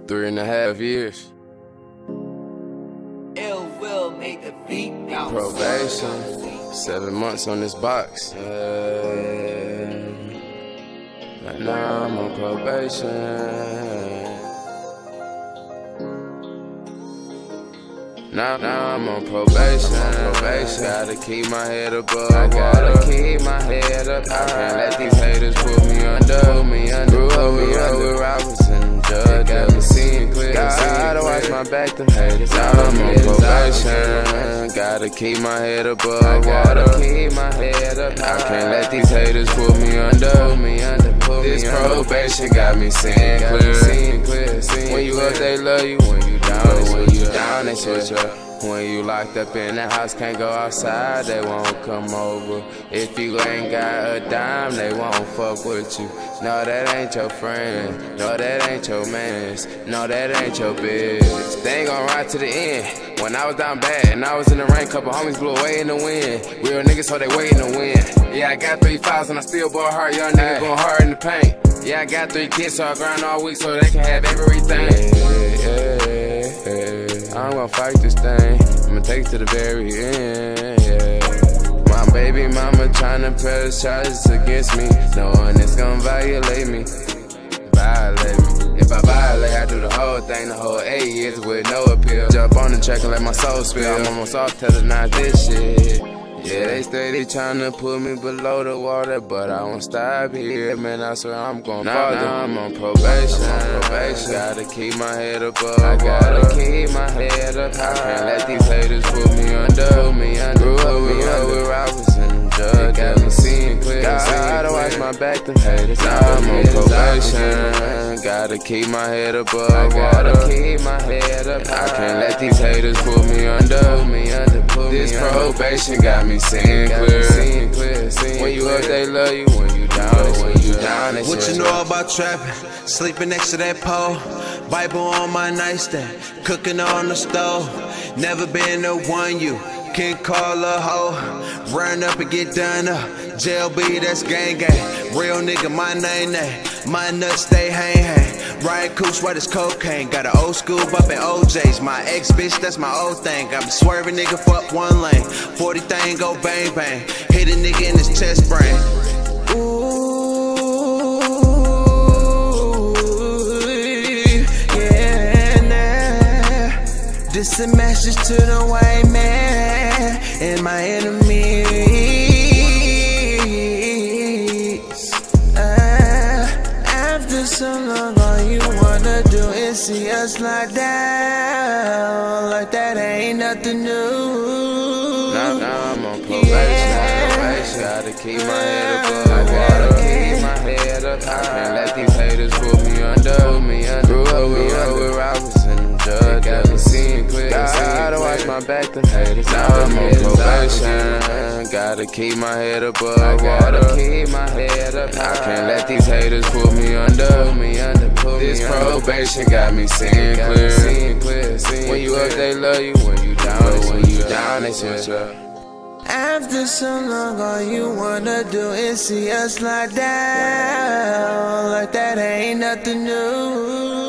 3.5 years. Ill will make the beat bounce. Probation, 7 months on this box. Right now I'm on probation. Now I'm on probation. Gotta keep my head above. I gotta keep my head up. I can't let these haters put me under. Grew up with robbers and drugs. Got me seeing clear. Gotta watch my back, them haters. Now I'm on probation. Gotta keep my head above. I gotta keep my head up. I can't let these haters put me under. This probation got me seeing clear. When you up, they love you. When you down, they switch up. When you locked up in the house, can't go outside, they won't come over. If you ain't got a dime, they won't fuck with you. No, that ain't your friend. No, that ain't your mans. No, that ain't your bitch. They ain't gon' ride to the end. When I was down bad and I was in the rain, couple homies blew away in the wind. Real niggas, so they waiting to win. Yeah, I got 3 files and I still ball hard. Young niggas going hard in the paint. Yeah, I got 3 kids, so I grind all week so they can have everything. I'm gonna fight this thing, I'ma take it to the very end, yeah. My baby mama tryna press charges against me, knowing it's gonna violate me. If I violate, I do the whole thing, the whole 8 years with no appeal. Jump on the track and let my soul spill, I'm almost off telling not this shit. Yeah, they steady tryna put me below the water, but I won't stop here, man, I swear I'm gon' farther. Now I'm on probation. Gotta keep my head above. I gotta keep my head up. I can't let these haters put me under. Grew up with robbers and drugs. Got me seeing clear. Gotta watch my back, them haters. Now I'm on probation. Gotta keep my head above. I gotta keep my head up. I can't let these haters put me under. This probation got me seeing clear. When you up, they love you. When you down, they what you know about trapping? Sleeping next to that pole. Bible on my nightstand. Cooking on the stove. Never been the one you can call a hoe. Run up and get done up. JLB, that's gang gang. Real nigga, my name. My nuts stay hang. Ryan Cooch, what is cocaine? Got an old school bumpin' OJs. My ex bitch, that's my old thing. I be swerving, nigga, fuck one lane. 40 thing, go bang bang. Hit a nigga in his chest brain. Ooh, yeah, nah. This a message to the white man and my enemies. After so long, all you wanna do is see us slide down. Like that ain't nothing new. Now I'm on probation. Gotta keep my head above. I gotta keep my head up. I can't let these haters put me under. Grew up with robbers and drugs. Got me seeing clear. Gotta watch my back, them haters. Now I'm on probation. Gotta keep my head above. I gotta keep my head up. I can't let these haters put me under. This probation got me seeing clear. When you up, they love you. When you down, they switch up. After so long, all you wanna do is see us slide down. Like that ain't nothing new.